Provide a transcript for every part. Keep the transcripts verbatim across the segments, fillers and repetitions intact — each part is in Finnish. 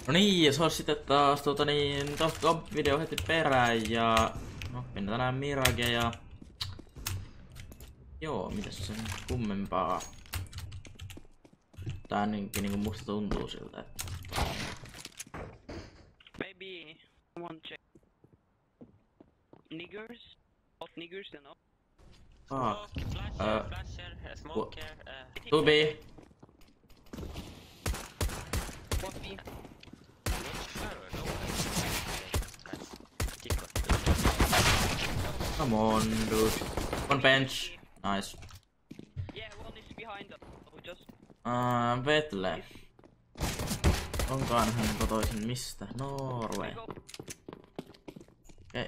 No niin, se on sitten taas tuota niin, taas video heti perään ja no, mennään tänään Mirage ja joo, mitäs sen kummempaa. Tää ainakin niinku musta tuntuu siltä, että maybe one check. Niggers? Hot niggers, you know? ah, Flasher, uh, flasher, uh, smoker, uh, to be. What be? not sure, no. Guys, kick off. Come on, dude. On bench. Nice. Yeah, one is behind us. So just Uh, Vetle. Onkaan hän kotoisin mistä? Norway. go. Okei.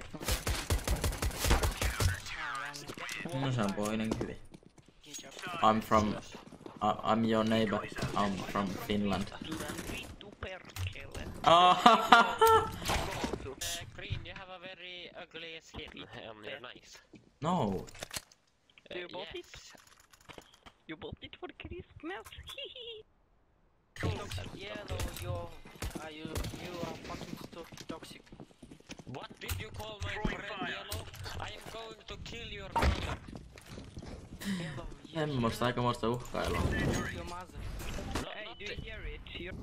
No se on poinen hyvin. I'm from... I, I'm your neighbor. I'm from Finland. Vittu perkele. Oh, Uh, Green, you have a very ugly skin on your knife. no. Uh, You bought it? yes. You bought it for Christmas? Hihi. Yellow, you are you you are fucking to- toxic. What did you call my friend Yellow? I am going to kill your brother. Yellow, Semmosta aikamoista uhkailua. your mother. No, Hey, not do you the- hear it? You're...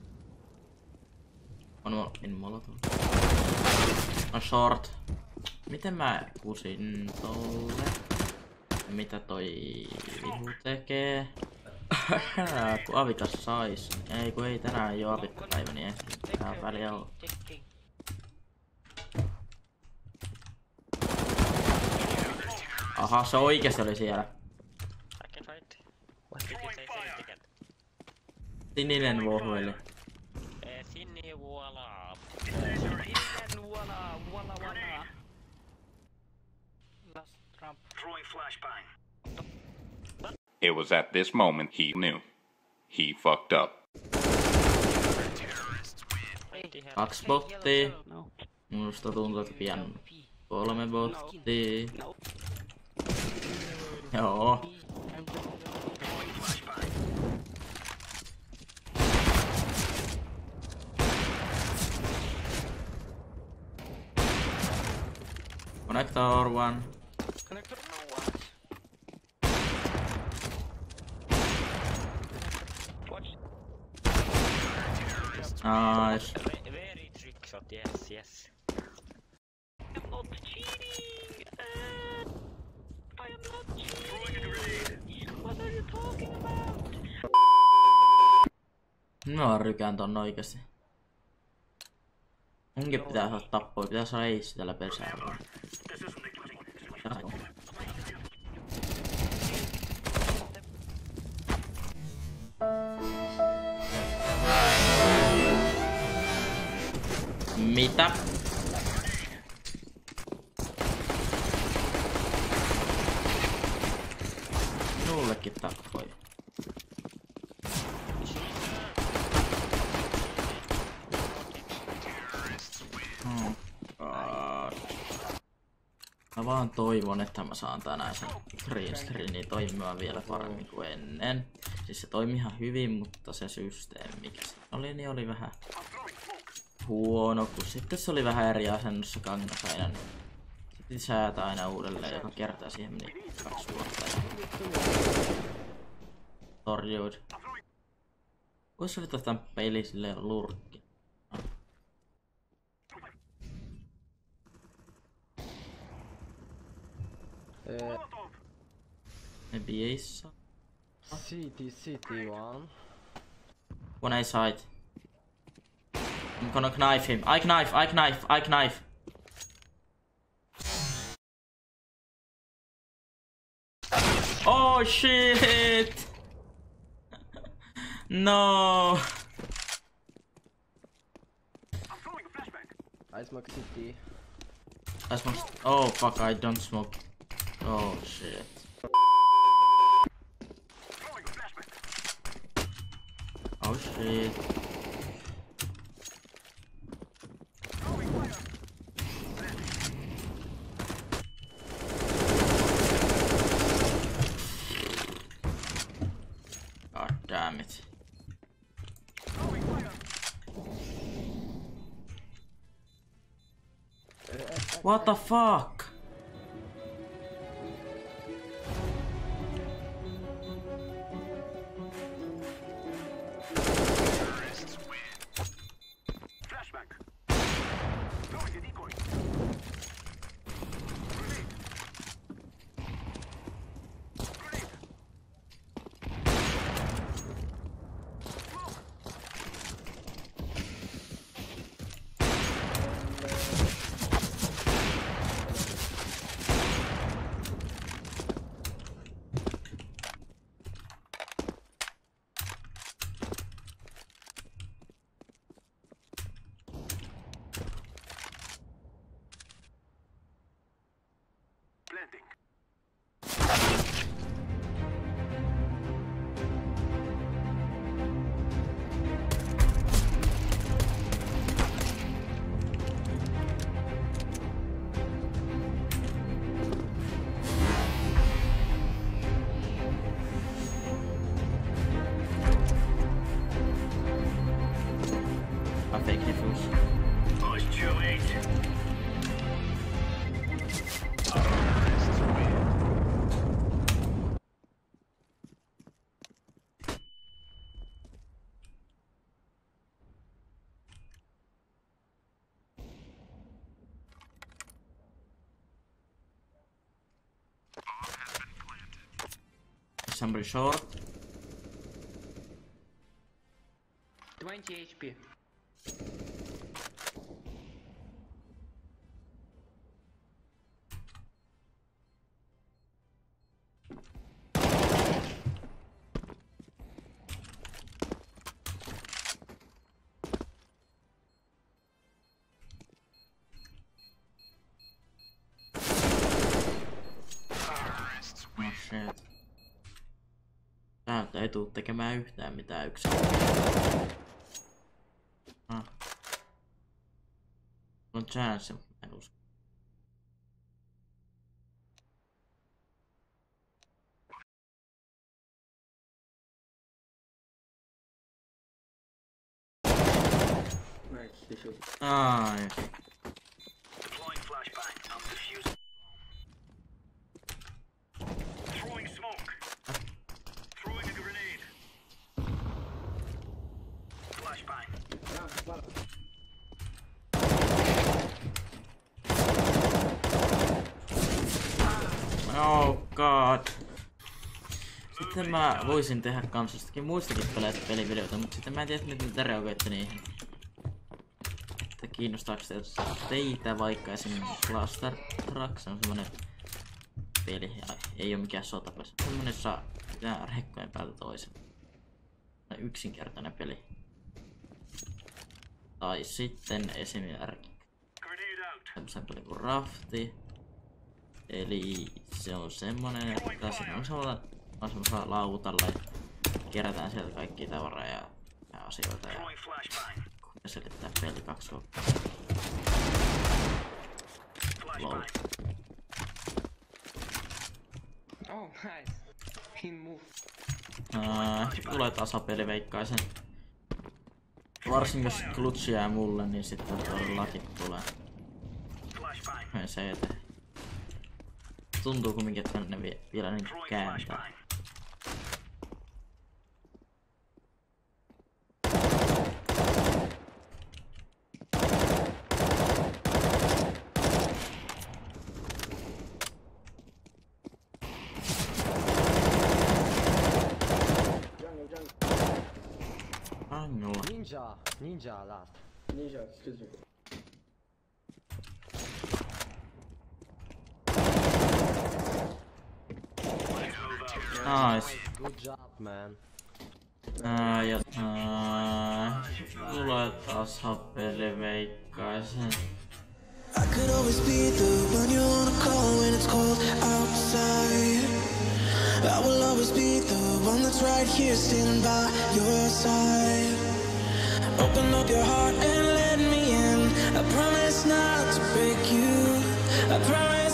On mo- in molotov. On short. Miten mä kusin tolle? Ja mitä toi vihu tekee? Kun avikas sais. Ei kun ei tänään ei oo avikkapäivä, niin ei tää väliä oo. Take Aha, se oikeesti oli siellä. I can try it. What did you say? Say it again. Sininen vohuili. Eh, Sinni vuola. Innen wala, wala, wala. last Trump. It was at this moment he knew. He fucked up. Kaksi bottia. No. Musta tuntuu, että pian kolme bottia. No. Joo. Connector one. Connector no one. Watch. Nice. Ve- Very trick shot, yes, yes. I'm not cheating! Uh, I am not cheating! What are you talking about? Mä rykään ton oikeesti. Munkin pitää saada tappoi, pitää saada ace tällä persäällä. Mitä? Minullekin tappoi. Hmm. God. Mä vaan toivon, että mä saan tänään sen green screenin toimimaan vielä paremmin kuin ennen. Siis se toimi ihan hyvin, mutta se systeemi mikä se oli, niin oli vähän huono, kun sitten se oli vähän eri asennossa kangas aina. Niin se piti säätää aina uudelleen, joka kertaa siihen meni kaksi vuotta. Torjuit. Voisi oli tämän peli silleen lurkki. Maybe ace. C T, C T one. One A side. I'm gonna knife him. I knife, I knife, I knife. Oh shit! No! I smoke C T. I smoke. Oh fuck! I don't smoke. Oh shit! Oh shit! God damn it! What the fuck? I fake defuse. Somebody short. twenty H P. Oh shit. Täältä ei tuu tekemään yhtään mitään yksin. Ah. On chance, en usko. Ai. Oh god. Sitten mä voisin tehdä kans jostakin muistakin peleistä pelivideoita, mutta sitten mä en tiedä nyt mitä reagoitte niihin. Että kiinnostaako teitä vaikka esimerkiksi Cluster Truck, se on semmonen peli, ja ei oo mikään sotapeli. Semmonen saa pitää rekkojen päältä toisen. Yksinkertainen peli. Tai sitten esimerkiksi semmosen peli kuin Rafti. Eli se on semmonen, että siinä on semmoisella lautalla ja kerätään sieltä kaikkia tavaraa ja, ja asioita ja selittää peli kaksi kohtaa. Lol. Oh, nice. He moved. Ää, tulee tasapeli veikkaisen. Varsinkin jos klutsi jää mulle, niin sitten lakit tulee. Ei se eteen. Tuntuu kumminkin, että ne vie, vielä niin kääntää. Angola. Ninja, ninja last. Ninja, excuse me. Nice. Good job, man. Ää, ja ää, tulee taas happeli veikkaisen. I could always be the one you wanna call when it's cold outside. I will always be the one that's right here standing by your side. Open up your heart and let me in. I promise not to break you. I promise